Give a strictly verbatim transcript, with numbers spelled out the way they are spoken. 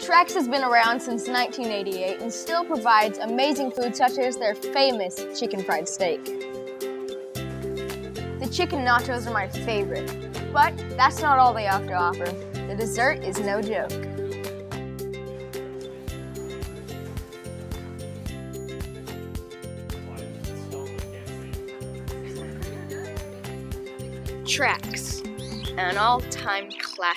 Tracks has been around since nineteen eighty-eight and still provides amazing food such as their famous chicken fried steak. The chicken nachos are my favorite, but that's not all they have to offer. The dessert is no joke. Tracks, an all-time classic.